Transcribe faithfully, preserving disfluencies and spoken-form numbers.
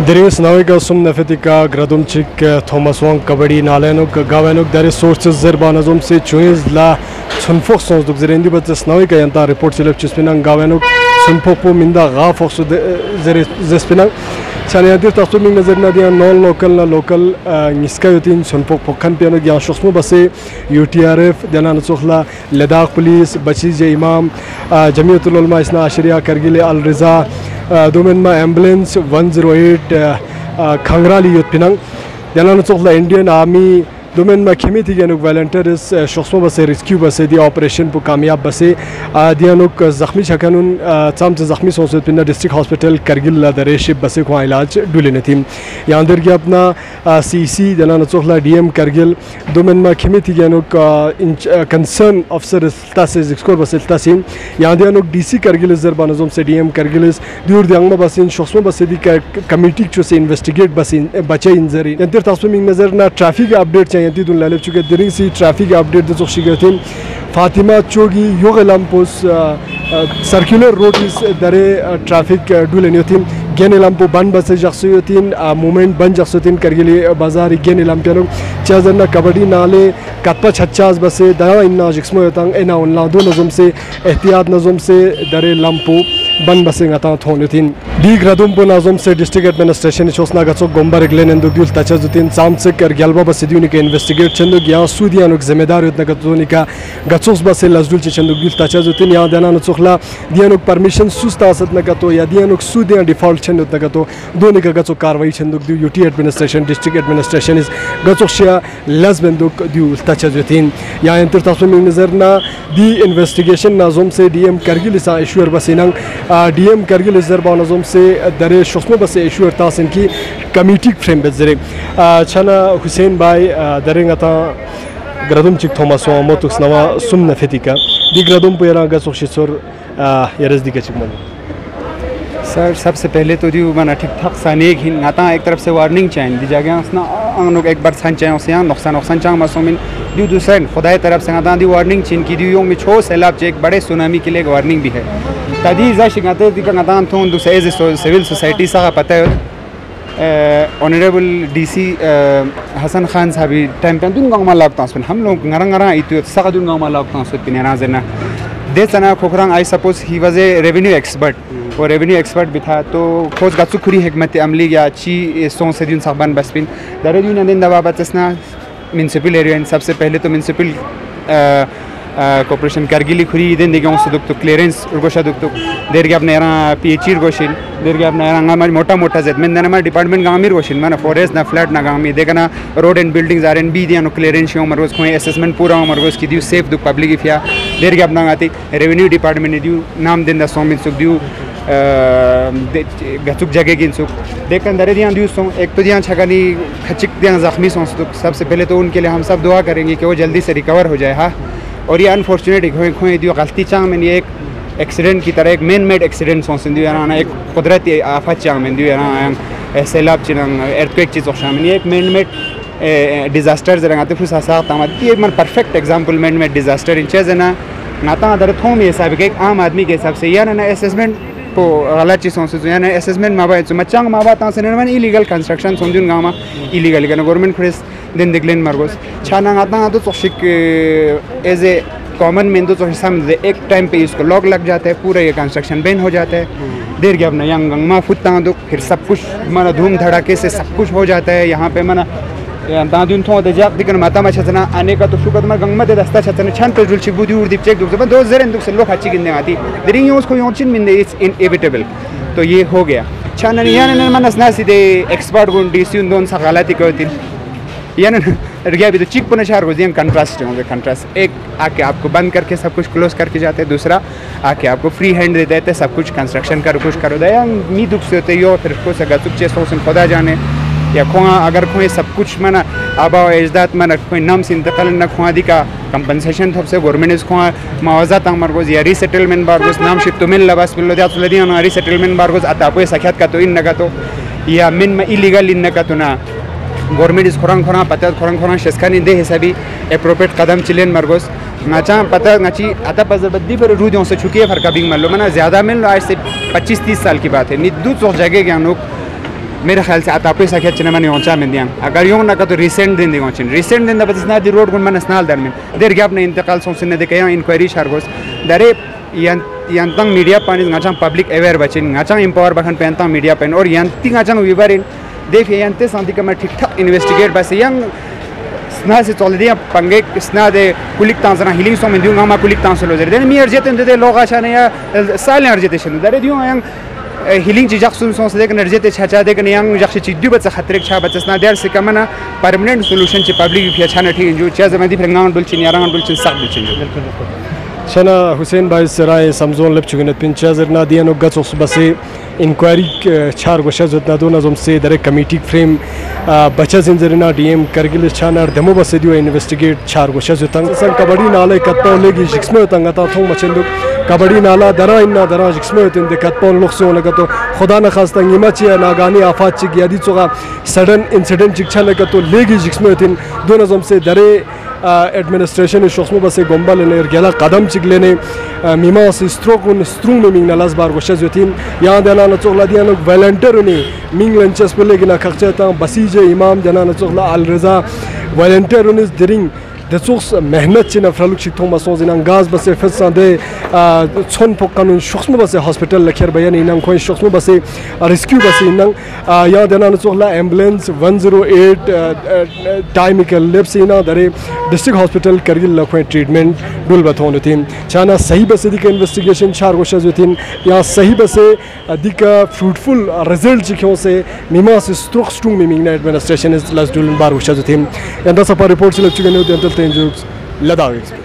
Darius Naviga Sum Nefetika Gradumchik Thomas Wong Kabadi Nalenuk Gavenuk there is sources Zerbanazum se Chuiz La Sunfok Sons Duk Zerendi but the Naviga Yanta report Silip Chispinang Gavenuk Sunpopo Minda Gafok Zespinang Chaniadir Tasuming Nazernadia non local local Niskayutin Sunpok Pokan Piano Gyan Shosmo Base U T R F Danan Sohla Ladakh Police Bachij Imam Jamiatul Ulama Isna Asharia Kargil Al Riza Domenma ambulance one zero eight Khangrali Youth Pinang Danan Sohla Indian Army Domenma Khemiti Ganuk volunteers Shosmo Base rescue base the operation pu kamyab base Dianuk Zakhmi Chakanun Tsam Zakhmi Sonsut Pinna district hospital Kargil la Dareship base ko ilaj dulinetim Yander gi apna C C Danan Sohla D M Kargil Domenma Khemiti Ganuk concern officer Tases score base Tasin Yandianuk D C Kargil Zerbanazum se D M Kargil is dur diangma basin Shosmo base di committee chose investigate basin bache injury Yanter tasming nazarna traffic update Dun Lalef Chuka during see traffic update the Shigatin Fatima Chogi Yogalampos circular road is there traffic dulenutin Genelampo Ban Basa Jaksutin movement Ban Jaksutin Kargili Bazari Genelampiano Chazana Kabadi Nale Katpa Chachas Base Dara in Najixmoyatang Ena on Lado Nazum se Etiad Nazum se Dare Lampo Ban Basing Atan Tonutin D Gradumpo Nazum se district administration Chosna Gatso Gomba Glen and Dugul Tachazutin Samsek or Galba Basidunica investigate Chendu Gyan Sudianuk Zemedar Nagatunika Gatsos Base Lazul Chendugul Tachazutin Yadana Sohla Dianuk permission Sustasat Nagato Yadianuk Sudian default Chendut Nagato Donika Gatso Karwai Chenduk U T administration district administration is Gatsoshia Lasbenduk du Tachazutin Ya enter Tasuming Nazarna the investigation Nazum se D M Kargil is issuer Basinang D M Kargil is Zerbanazum se Dare Shosmo Base issuer Tasin ki committee frame Bezere Chana Hussein Bai Daringata Gradum Chik Thomas Motus Nama Sum Nefetika Di Gradum Pera Gasoshisor Yeresdika Chikman sir सबसे पहले तो दियो मना ठीक ठाक सानेक हिन नाता एक तरफ से वार्निंग चाहिए दी जागे उसना अंगनोक एक बार सान चाहिए उसे नुकसान नुकसान चांग मसोमिन दियो दूसरे खुदाई तरफ से नाता दी वार्निंग चिन की दियो में छो सैलाब चेक बड़े सुनामी के लिए वार्निंग भी है तभी इज़ा शिकायतें दिखा नाता हम तो दूसरे एज सिविल सोसाइटी सा पता है ऑनरेबल डीसी हसन खान साहब टाइम पे दुन गांव में लागता हूँ हम लोग नरंग नरंग इतने साग दुन गांव में लागता हूँ सुन नाज़र ना देशना खोखरंग I suppose he was a revenue expert और रेवेन्यू एक्सपर्ट भी था तो खोज गाचु खुरी हिकमत अमली या अच्छी सों से दिन साबन बसपिन दरे दिन अंदर दवा बचना म्यूनसिपल एरिया सबसे पहले तो म्यूनसिपल कॉर्पोरेशन करगिली खुरी दिन दिखाऊं से दुख तो क्लियरेंस उर्गोशा दुख तो देर के अपने यहाँ पीएचई गोशिन देर के अपने यहाँ हमारे मोटा मोटा जेड में हमारे डिपार्टमेंट गाँव गोशिन माना फॉरेस्ट ना फ्लैट ना गाँव में देखा ना road and buildings R N B दिया नो क्लियरेंस हो मरगोस कोई असेसमेंट पूरा हो मरगोस की दियो सेफ दुख पब्लिक इफिया देर के अपना आती रेवेन्यू डिपार्टमेंट दियो नाम दिन दा सोमिन सुख दियो गचुक जगह की सुख देखकर दरे दिया दियो सो एक तो दिया छगनी खचिक दिया जख्मी सो सबसे पहले तो उनके लिए हम सब दुआ करेंगे कि वो जल्दी से रिकवर हो जाए हाँ और ये अनफॉर्चुनेट खोए खोए दियो गलती चांग में ये एक एक्सीडेंट की तरह एक मैन मेड एक्सीडेंट सोच दियो यार ना एक कुदरती आफत चांग में दियो यार ना सैलाब चिरंग एर्थक्वेक चीज़ में ये एक मैन मेड डिजास्टर जरा आते फिर साथ आमद ये मन perfect example man made disaster in चीज़ ना नाता अदर थोम ये हिसाब के एक आम आदमी के हिसाब से यार ना असेसमेंट को गलत चीज़ सोच यार असेसमेंट माबा है मचांग माबा ता से ना इलीगल कंस्ट्रक्शन समझून गाँव में इलीगल का गवर्नमेंट खुद दिन दिखलेन मरगोस छाना आता तो चोशिक एज ए कॉमन में तो हिसाब एक टाइम पे इसको लॉक लग जाता है पूरा ये कंस्ट्रक्शन बैन हो जाता है देर के अपना यहाँ गंगमा फुटता तो फिर सब कुछ माना धूम धड़ाके से सब कुछ हो जाता है यहाँ पे मना दादुन थो दे जाक दिकन माता में छतना आने का तो शुक्र मर गंगमा दे दस्ता छतना छन पे जुल छिबुदी उर्दीप चेक दुख से दो जरे दुख से लोग अच्छी गिनने आती देरिंग यूज को योंचिन मिन दे इट्स इनएविटेबल तो ये हो गया छाना यहाँ ने मन असना सीधे एक्सपर्ट गुण डीसी दोन सा गलती करती यानी गया भी तो चिक पुनः चार हो जाएंगे कंट्रास्ट होंगे कंट्रास्ट एक आके आपको बंद करके सब कुछ क्लोज करके जाते हैं दूसरा आके आपको फ्री हैंड दे देते सब कुछ कंस्ट्रक्शन कर कुछ करो दया मी दुख से होते हो फिर को सगा चुप चेस हो खुदा जाने या खोआ अगर खोए सब कुछ मना आबा एजदात मना कोई नाम से इंतकाल न खोआ दी का कंपनसेशन थप से गवर्नमेंट इस खोआ मुआवजा तंग मरगोज या रीसेटलमेंट बारगोज नाम शिप तो मिल लबास मिल लो जात लदिया ना रीसेटलमेंट बारगोज आता कोई सख्यात का तो इन नगा तो या मिन में इलीगल इन नगा तो ना गवर्नमेंट इस खुरांग खुरांग पता खुरांग खुरांग शेस्कानी दे हिसाबी अप्रोप्रिएट कदम चिलेन मरगोस नाचा पता नाची आता पजर बद्दी पर रूदियों से छुकी है फरका बिंग मल्लो मना ज़्यादा मिल आज से पच्चीस तीस साल की बात है निद्दू तो जगह ज्ञान लोग मेरे ख्याल से आतापे सखे चिनमन योंचा में दिया अगर यों ना का तो रिसेंट दिन दिगों चिन रिसेंट दिन दबस ना दी रोड गुण मन स्नाल दर में देर गैप ने इंतकाल सों से ने देखे यहाँ इंक्वायरी शारगोस दरे यंतंग मीडिया पानी गाचांग पब्लिक अवेयर बचिन गाचांग एम्पावर बखन पेंतंग मीडिया पेन और यंती गाचांग विवरिन देख यंते सांति का मैं ठीक ठाक इन्वेस्टिगेट बस यंग स्ना से चल दिया पंगे स्ना दे कुलिक तांसना हिलिंग सो में दूंगा मा कुलिक तांस लो जरे मी अर्जेते दे लोग आशा ने या साल अर्जेते शन दरे दियो यंग हिलिंग चीज सुन सो से देख अर्जेते छाचा देख यंग जख चिद्दु बच खतरे छा बचसना देर से कमना परमानेंट सॉल्यूशन ची पब्लिक भी अच्छा न ठीक जो चेज में दी फ्रंगान बुलचिन यारांग बुलचिन सब बुलचिन बिल्कुल शना हुसैन भाई सराय समझोन लप चुगनत पिंचाजर ना दिया नो गच बसे इंक्वायरी चार गोशा जतना दो नजम से दरे कमेटी फ्रेम बचा जिंजरना डीएम करगिल छानार दमो बसे दियो इन्वेस्टिगेट चार गोशा जतंग सन कबड्डी नाले कत्तो लेगी जिक्समे तंगा ता थों मचंदु कबड्डी नाला दरा इन्ना दरा जिक्समे तन दे कत्तो लोक्सो लगा तो खुदा न खास्ता निमाची नागानी आफत ची गियादी चोगा सडन इंसिडेंट जिक्छा लगा तो लेगी जिक्समे तन दो नजम से दरे एडमिनिस्ट्रेशन शख्समो बसे गोंबा लेने गेला कदम चिगलेने मीमा से स्ट्रोक उन स्ट्रूंग में मिंग नलास बार गोशा जोतिन यहाँ देना न चोगला दिया लोग वॉलंटियर ने मिंग लंचस पे लेकिन खर्चे ता बसीजे इमाम देना न चोगला अल रजा वॉलंटियर ने दिरिंग दसोस मेहनत चिन फ्रलुक शिथों मसों जिन गाज बसे फिर दे छोन पोकानुन शख्समो बसे हॉस्पिटल लखर बयान इनंग कोई शख्समो बसे रेस्क्यू बसे इनंग यहाँ देना न चोगला ambulance one zero eight time के लेब से इना दरे डिस्ट्रिक्ट हॉस्पिटल करगिल लखों ट्रीटमेंट डुल बथोन थीन चाना सही बसे दिक इन्वेस्टिगेशन चार गोशा जो थीन यहाँ सही बसे दिक फ्रूटफुल रिजल्ट जिक्यों से मीमा से स्ट्रोक स्ट्रूंग में मिंग एडमिनिस्ट्रेशन इज लस डुल बार गोशा जो थीन यंदा सपा रिपोर्ट से लग चुके हैं लदाख।